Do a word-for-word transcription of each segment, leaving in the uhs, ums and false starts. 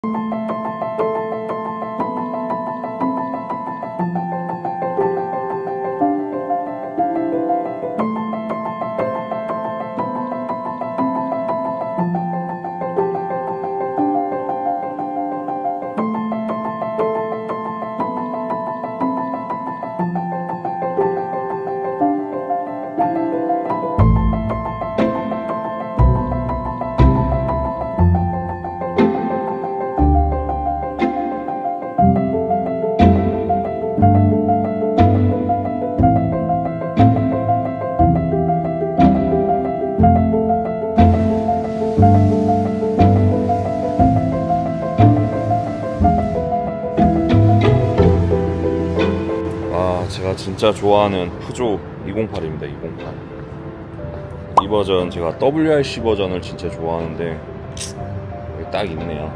제가 진짜 좋아하는 푸조 이공팔입니다. 이공팔 이 버전, 제가 더블유알씨 버전을 진짜 좋아하는데 여기 딱 있네요.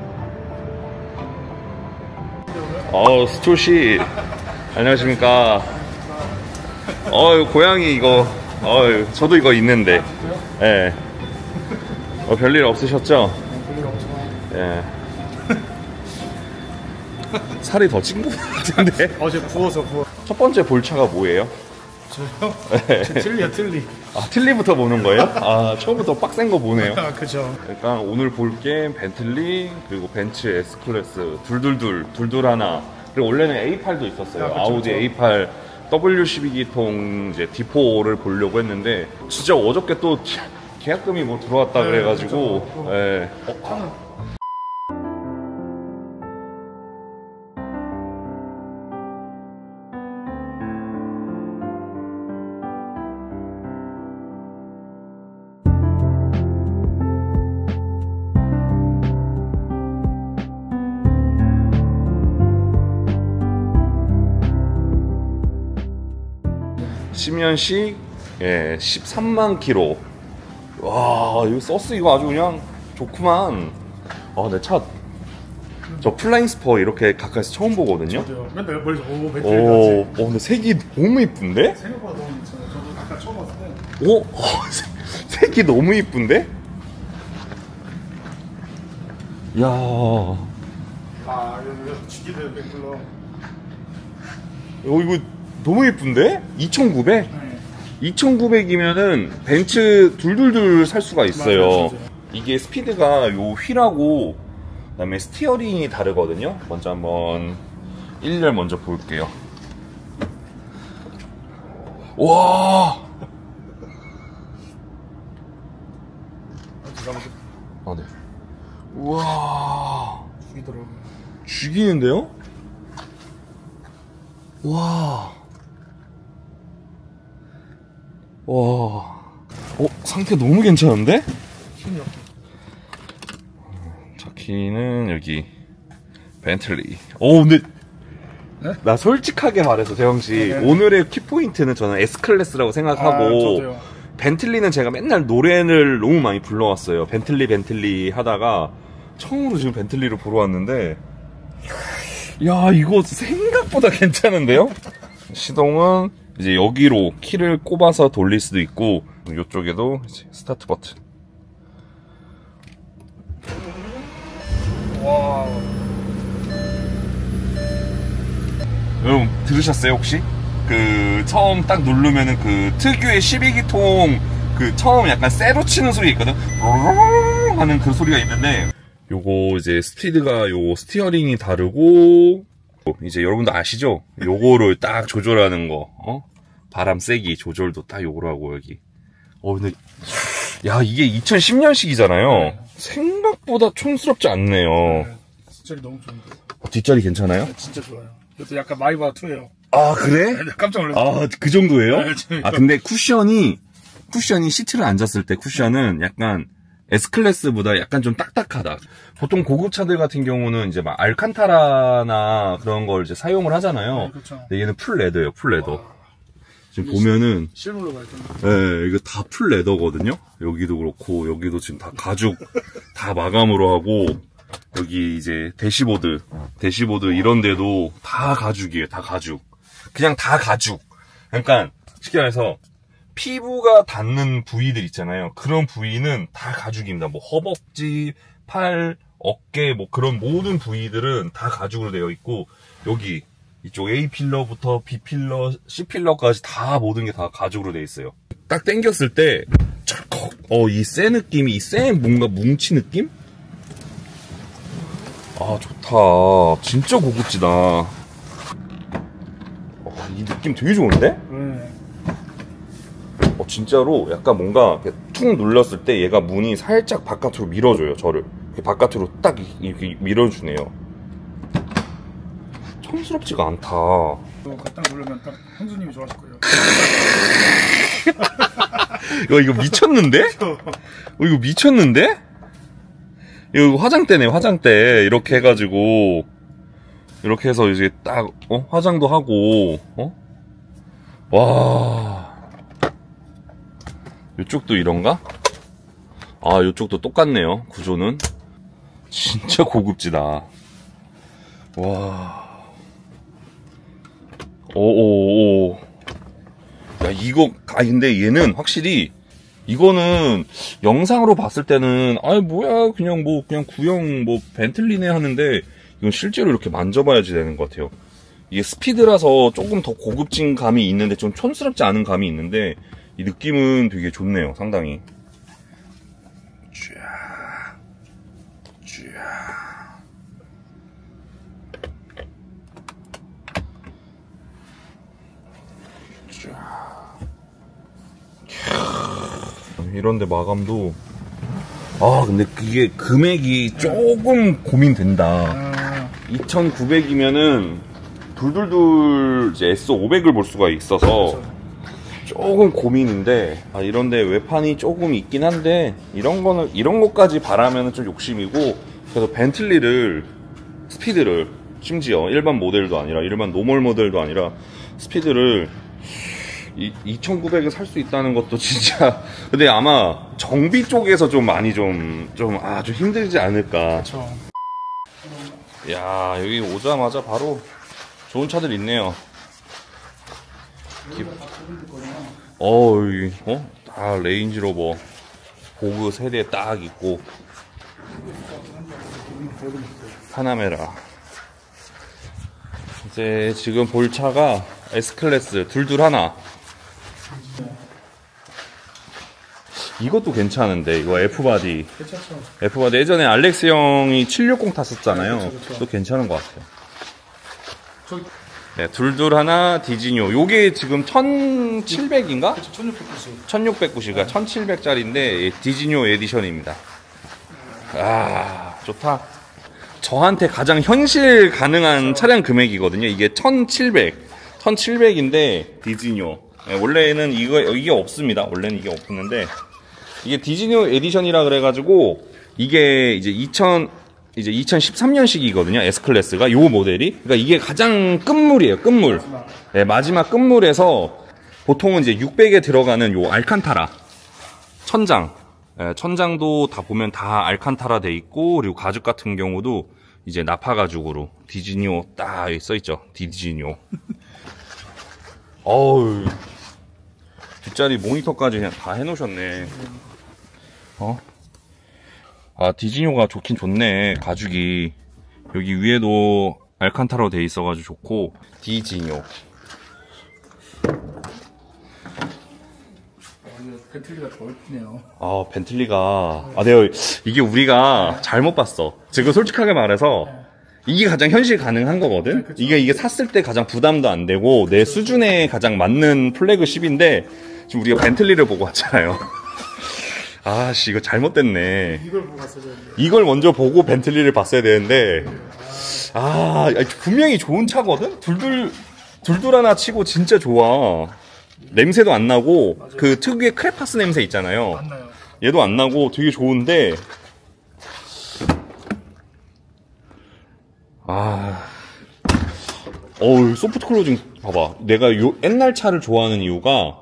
어, 스토씨 안녕하십니까. 어, 고양이 이거, 어, 저도 이거 있는데. 예. 네. 어, 별일 없으셨죠? 별일 없죠. 예. 살이 더 찐 것 같은데. 어제 부어서 부어. 첫 번째 볼차가 뭐예요? 저요? 네. 틀리야 틀리. 아, 틀리부터 보는 거예요? 아, 처음부터 빡센 거 보네요. 아, 그죠. 일단 오늘 볼 게 벤틀리 그리고 벤츠 S클래스 둘둘둘 둘둘 하나, 그리고 원래는 에이팔도 있었어요. 아, 그쵸, 아우디 그쵸. 에이팔 더블유 십이 기통 이제 디포를 보려고 했는데 진짜 어저께 또 계약금이 뭐 들어왔다 네, 그래가지고 그쵸. 예. 어, 아. 십 년씩 예, 십삼만 킬로. 와, 이거 서스 이거 아주 그냥 좋구만. 아, 내 차 저 플라잉 스퍼 이렇게 가까이서 처음 보거든요. 저도요. 맨날 멀리서 오 오, 배터리까지. 어, 근데 색이 너무 이쁜데? 생각보다 너무 괜찮아요. 저도 아까 처음 봤을 때. 오, 어, 색이 너무 이쁜데? 야, 아, 여기 죽이들 백불러. 어, 이거 너무 이쁜데? 이천구백? 네. 이천구백이면은 벤츠 둘둘둘 살 수가 있어요. 맞아요, 진짜요. 이게 스피드가 요 휠하고 그다음에 스티어링이 다르거든요. 먼저 한번 일열 먼저 볼게요. 와, 아, 잠깐만. 아, 네. 우와, 죽이더라고요. 죽이는데요? 와, 와, 어, 상태 너무 괜찮은데? 힘이 없어. 자, 키는 여기 벤틀리. 오, 근데 네? 나 솔직하게 말해서 재영씨, 네. 오늘의 키포인트는 저는 S클래스라고 생각하고, 아, 저도요. 벤틀리는 제가 맨날 노래를 너무 많이 불러왔어요. 벤틀리 벤틀리 하다가 처음으로 지금 벤틀리를 보러 왔는데, 야, 이거 생각보다 괜찮은데요? 시동은 이제 여기로 키를 꼽아서 돌릴 수도 있고, 이쪽에도 이제 스타트 버튼. 와. 여러분 들으셨어요 혹시? 그 처음 딱 누르면은 그 특유의 십이 기통 그 처음 약간 쇠로 치는 소리 있거든? 하는 그 소리가 있는데, 요거 이제 스피드가 요 스티어링이 다르고, 이제 여러분도 아시죠? 요거를 딱 조절하는 거, 어? 바람 세기 조절도 딱 요거로 하고 여기. 어, 근데 야, 이게 이천십 년식이잖아요. 네. 생각보다 촌스럽지 않네요. 네, 뒷자리 너무 좋은데. 뒷자리 괜찮아요? 네, 진짜 좋아요. 이것도 약간 마이바 투예요. 아, 그래? 네, 깜짝 놀랐어요. 아, 그 정도예요? 네, 저희가. 아, 근데 쿠션이, 쿠션이 시트를 앉았을 때 쿠션은 약간 S클래스보다 약간 좀 딱딱하다. 보통 고급 차들 같은 경우는 이제 막 알칸타라나 그런 걸 이제 사용을 하잖아요. 네, 그렇죠. 근데 얘는 풀 레더예요, 풀 레더. 와. 지금 보면은, 실물로 갈 텐데. 예, 이거 다 풀 레더거든요? 여기도 그렇고, 여기도 지금 다 가죽, 다 마감으로 하고, 여기 이제 대시보드, 대시보드 이런 데도 다 가죽이에요, 다 가죽. 그냥 다 가죽. 그러니까, 쉽게 말해서, 피부가 닿는 부위들 있잖아요. 그런 부위는 다 가죽입니다. 뭐, 허벅지, 팔, 어깨 뭐 그런 모든 부위들은 다 가죽으로 되어 있고, 여기 이쪽 A 필러부터 B 필러, C 필러까지 다 모든 게 다 가죽으로 되어 있어요. 딱 당겼을 때 찰컥, 어, 이 쇠 느낌이, 이 쇠 뭔가 뭉치 느낌? 아, 좋다. 진짜 고급지다. 어, 이 느낌 되게 좋은데? 네. 어, 진짜로 약간 뭔가 이렇게 툭 눌렀을 때 얘가 문이 살짝 바깥으로 밀어줘요, 저를. 이렇게 바깥으로 딱 이렇게 밀어주네요. 촌스럽지가 않다. 이거 딱 누르면 딱 형수님이 좋아하실 거예요. 이거, 이거 미쳤는데? 어, 이거 미쳤는데? 이거 화장대네, 화장대. 이렇게 해가지고, 이렇게 해서 이제 딱, 어? 화장도 하고, 어? 와. 이쪽도 이런가? 아, 이쪽도 똑같네요, 구조는. 진짜 고급지다. 와. 오오오. 야, 이거, 아, 근데 얘는 확실히, 이거는 영상으로 봤을 때는, 아이, 뭐야, 그냥 뭐, 그냥 구형, 뭐, 벤틀리네 하는데, 이건 실제로 이렇게 만져봐야지 되는 것 같아요. 이게 스피드라서 조금 더 고급진 감이 있는데, 좀 촌스럽지 않은 감이 있는데, 이 느낌은 되게 좋네요, 상당히. 쫙. 쫙. 이런데 마감도, 아 근데 그게 금액이 조금 고민된다. 아, 이천구백이면은 둘둘둘 이제 에스 오백을 볼 수가 있어서 조금 고민인데, 아 이런데 외판이 조금 있긴 한데, 이런 거는 이런 것까지 바라면은 좀 욕심이고, 그래서 벤틀리를, 스피드를, 심지어 일반 모델도 아니라 일반 노멀 모델도 아니라 스피드를 이, 이천구백에 살 수 있다는 것도 진짜. 근데 아마 정비 쪽에서 좀 많이 좀, 좀, 아, 좀 힘들지 않을까. 그쵸. 야, 여기 오자마자 바로 좋은 차들 있네요. 기... 어, 여기, 어? 다 레인지로버. 고그 세대 딱 있고. 파나메라. 이제 지금 볼 차가 S클래스 둘둘 하나. 이것도 괜찮은데, 이거 F바디. 괜찮죠. F바디 예전에 알렉스 형이 칠백육십 탔었잖아요. 네, 그쵸, 그쵸. 또 괜찮은 것 같아요. 저기, 네, 둘둘 하나 디지뇨. 요게 지금 천칠백인가? 그쵸, 천육백구십. 천육백구십가 천칠백짜리인데 디지뇨 에디션입니다. 아, 좋다. 저한테 가장 현실 가능한 차량 금액이거든요. 이게 천칠백. 천칠백인데 디지뇨. 네, 원래는 이거 이게 없습니다. 원래는 이게 없었는데, 이게 디지뇨 에디션이라 그래가지고, 이게 이제 이천 이제 이천십삼 년식이거든요. S클래스가 요 모델이. 그러니까 이게 가장 끝물이에요. 끝물. 마지막. 네, 마지막 끝물에서 보통은 이제 육백에 들어가는 요 알칸타라 천장. 네, 천장도 다 보면 다 알칸타라 돼 있고, 그리고 가죽 같은 경우도 이제 나파 가죽으로 디지뇨 딱 써 있죠. 디지뇨. 어우, 뒷자리 모니터까지 그냥 다 해놓으셨네. 어? 아, 디지뇨가 좋긴 좋네. 가죽이 여기 위에도 알칸타라로 돼 있어가지고 좋고. 디지뇨. 벤틀리가 더 예쁘네요. 아, 벤틀리가, 아, 내가 이게 우리가 잘못 봤어. 지금 솔직하게 말해서 이게 가장 현실 가능한 거거든. 그쵸. 이게 이게 샀을 때 가장 부담도 안 되고 내 수준에 가장 맞는 플래그십인데, 지금 우리가 벤틀리를 보고 왔잖아요. 아씨, 이거 잘못됐네. 이걸 보고 갔어야 되는데. 이걸 먼저 보고 벤틀리를 봤어야 되는데, 아, 분명히 좋은 차거든? 둘둘, 둘둘 하나 치고 진짜 좋아. 냄새도 안 나고, 맞아요. 그 특유의 크레파스 냄새 있잖아요. 맞나요? 얘도 안 나고 되게 좋은데, 아, 어우, 소프트 클로징 봐봐. 내가 요 옛날 차를 좋아하는 이유가,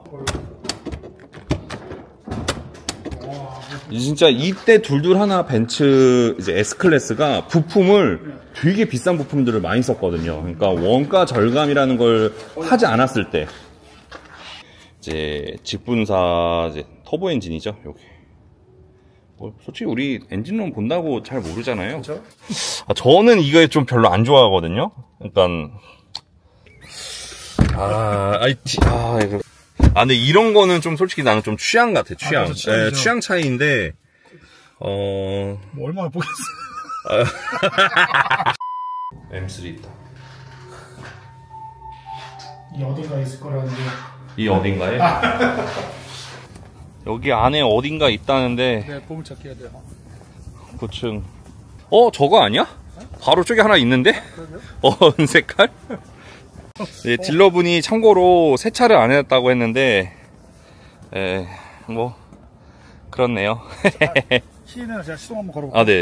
진짜 이때 둘둘 하나 벤츠 이제 S클래스가 부품을 되게 비싼 부품들을 많이 썼거든요. 그러니까 원가 절감이라는 걸 하지 않았을 때, 이제 직분사 이제 터보 엔진이죠. 여기 뭐 솔직히 우리 엔진룸 본다고 잘 모르잖아요. 그렇죠? 아, 저는 이거 좀 별로 안 좋아하거든요. 그러니까 아, 아이, 아, 이거. 아, 근데 이런 거는 좀 솔직히 나는 좀 취향 같아. 취향. 아, 그렇죠, 취향이죠. 네, 취향 차이인데 어. 뭐 얼마나 보겠어요. 엠쓰리 있다. 이 어딘가 있을 거라는데. 이 어딘가에? 여기 안에 어딘가 있다는데. 네, 보물찾기 해야 돼요. 고층. 어, 저거 아니야? 바로 쪽에 하나 있는데? 그러게요? 어, 은색깔? 네, 딜러분이 참고로 세차를 안 했다고 했는데, 에, 뭐, 그렇네요. 시인은 제가 시동 한번 걸어볼게요. 아, 네.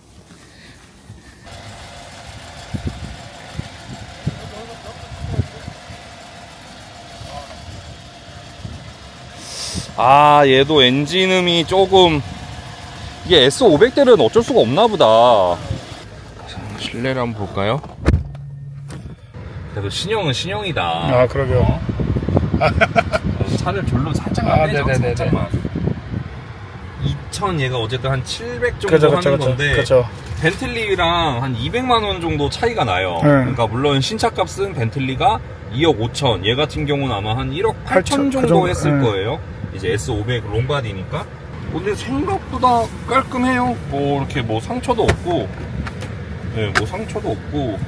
아, 얘도 엔진음이 조금, 이게 에스 오백들은 어쩔 수가 없나 보다. 실내를 한번 볼까요? 그래도 신형은 신형이다. 아, 그러게요. 차를 별로 살짝만 아, 빼죠. 네네네네. 살짝만. 이천 얘가 어쨌든 한 칠백 정도 그쵸, 하는 그쵸, 그쵸. 건데 그쵸. 벤틀리랑 한 이백만 원 정도 차이가 나요. 네. 그러니까 물론 신차값은 벤틀리가 이억 오천, 얘 같은 경우는 아마 한 일억 팔천 팔천, 정도 그 정도, 했을 네. 거예요. 이제 에스 오백 롱바디니까. 근데 생각보다 깔끔해요. 뭐 이렇게 뭐 상처도 없고, 네, 뭐 상처도 없고,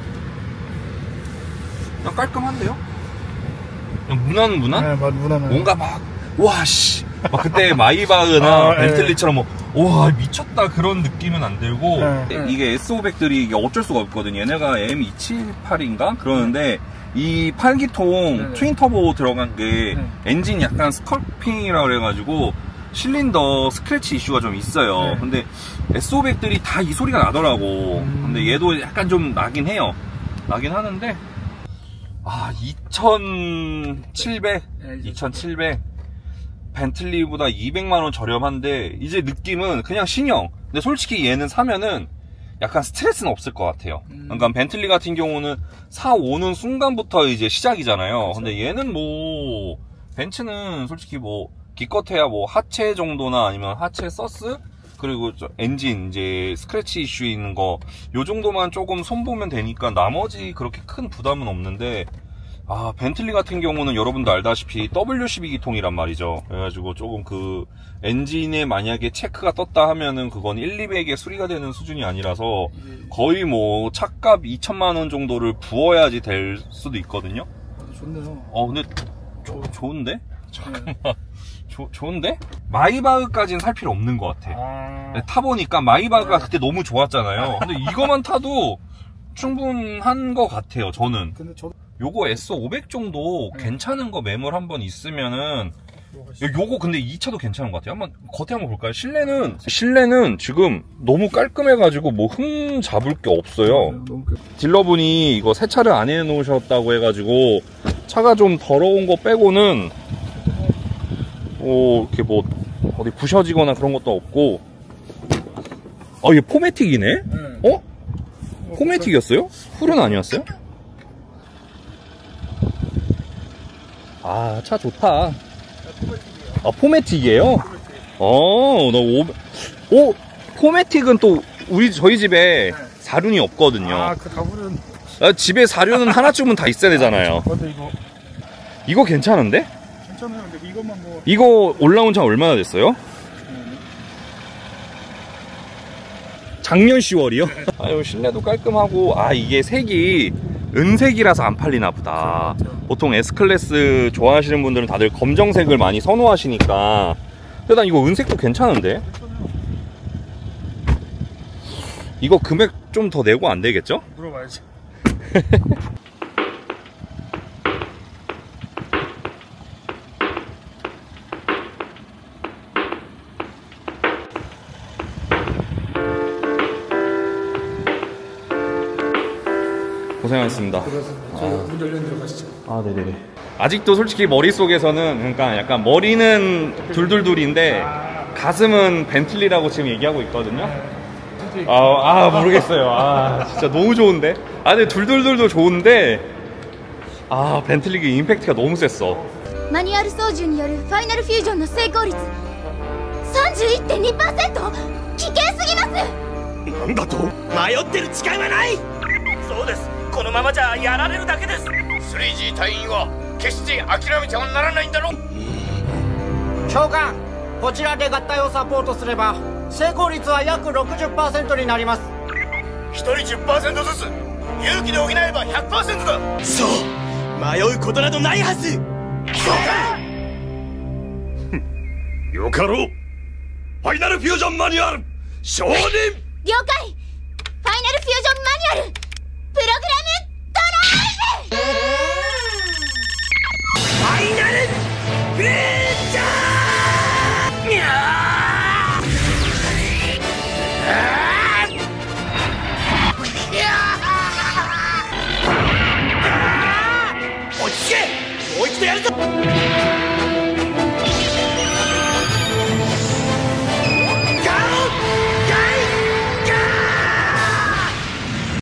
그냥 깔끔한데요? 그냥 무난 무난? 네, 맞, 무난한. 뭔가 막, 와, 씨. 막 그때 마이바흐나 아, 벤틀리처럼 뭐, 와, 미쳤다. 그런 느낌은 안 들고, 네. 이게 에스 오백들이 이게 어쩔 수가 없거든요. 얘네가 엠 이백칠십팔인가? 그러는데, 이 팔 기통 네네. 트윈 터보 들어간 게 네. 엔진 약간 스컬핑이라 그래가지고, 실린더 스크래치 이슈가 좀 있어요. 네. 근데 에스 오백들이 다 이 소리가 나더라고. 음. 근데 얘도 약간 좀 나긴 해요. 나긴 하는데, 아, 이천칠백, 네, 이천칠백. 벤틀리보다 이백만 원 저렴한데, 이제 느낌은 그냥 신형. 근데 솔직히 얘는 사면은 약간 스트레스는 없을 것 같아요. 음. 그러니까 벤틀리 같은 경우는 사오는 순간부터 이제 시작이잖아요. 그렇죠. 근데 얘는 뭐, 벤츠는 솔직히 뭐, 기껏해야 뭐 하체 정도나 아니면 하체 서스? 그리고 저 엔진 이제 스크래치 이슈 있는 거 요 정도만 조금 손보면 되니까 나머지 그렇게 큰 부담은 없는데, 아, 벤틀리 같은 경우는 여러분도 알다시피 더블유 십이 기통이란 말이죠. 그래가지고 조금 그 엔진에 만약에 체크가 떴다 하면은 그건 일, 이백에 수리가 되는 수준이 아니라서 거의 뭐 차값 이천만 원 정도를 부어야지 될 수도 있거든요. 좋네요. 어, 근데 조, 좋은데? 네. 조, 좋은데? 마이바흐까지는 살 필요 없는 것 같아. 아, 타보니까 마이바흐가 그때 너무 좋았잖아요. 근데 이거만 타도 충분한 것 같아요, 저는. 근데 저도 요거 에스 오백 정도 네. 괜찮은 거 매물 한번 있으면은, 뭐가 있- 요- 요거 근데 이 차도 괜찮은 것 같아요. 한번 겉에 한번 볼까요? 실내는, 실내는 지금 너무 깔끔해가지고 뭐 흠 잡을 게 없어요. 너무 그- 딜러분이 이거 세차를 안 해놓으셨다고 해가지고 차가 좀 더러운 거 빼고는 뭐 이렇게 뭐 어디 부셔지거나 그런 것도 없고. 아, 이게 포매틱이네? 네. 어? 포매틱이었어요? 훌은 아니었어요? 아, 차 좋다. 아, 포매틱이에요? 어, 나 오, 오, 포매틱은 또 우리 저희 집에 사륜이 없거든요. 아, 그 다부는. 아, 집에 사륜은 하나쯤은 다 있어야 되잖아요. 근데 이거 이거 괜찮은데? 괜찮아요. 근데 이것만 뭐. 이거 올라온 지 얼마나 됐어요? 작년 시월이요? 아유, 실내도 깔끔하고, 아, 이게 색이 은색이라서 안 팔리나 보다. 보통 S클래스 좋아하시는 분들은 다들 검정색을 많이 선호하시니까. 근데 난 이거 은색도 괜찮은데? 이거 금액 좀 더 내고 안 되겠죠? 물어봐야지. 고생하셨습니다. 그래서 저문 열려 있는 들어가시죠. 아, 네네네. 아직도 솔직히 머릿속에서는, 그러니까 약간 머리는 둘둘둘인데, 가슴은 벤틀리라고 지금 얘기하고 있거든요. 아, 아, 모르겠어요. 아, 진짜 너무 좋은데? 아, 근데 둘둘둘도 좋은데, 아, 벤틀리가 임팩트가 너무 셌어. マニュアル操縦によるファイナルフュージョンの成功率 さんじゅうじゅういってんにパーセント 危険すぎます。 なんだと？迷ってる時間はない。そうです、このままじゃやられるだけです。 スリージー 隊員は決して諦めてはならないんだろ。 長官、こちらで合体をサポートすれば成功率は約 ろくじゅっパーセント になります。 ひとり じゅっパーセント ずつ勇気で補えば ひゃくパーセント だ。そう、迷うことなどないはず。長官よかろう。ファイナルフュージョンマニュアル承認。了解。ファイナルフュージョンマニュアルプログラムドライブ。ファイナルフュージョン。にゃー落ち着け、もう一度やるぞ。